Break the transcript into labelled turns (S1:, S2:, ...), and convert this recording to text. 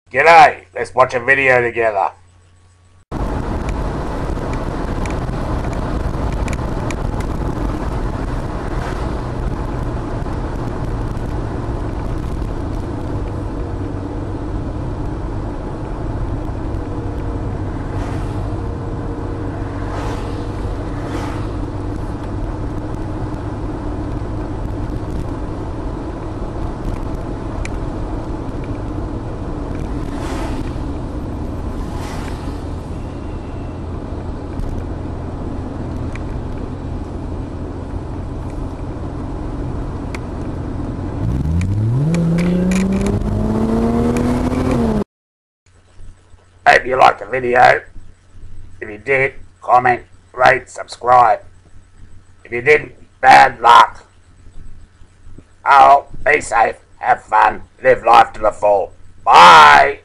S1: G'day, let's watch a video together. Hope you liked the video. If you did, comment, rate, subscribe. If you didn't, bad luck. Oh, be safe, have fun, live life to the full. Bye!